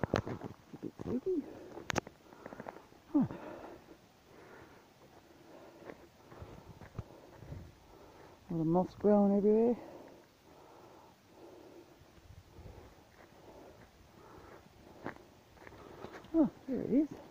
A bit spooky. Huh. All the moss growing everywhere. Oh, there it is.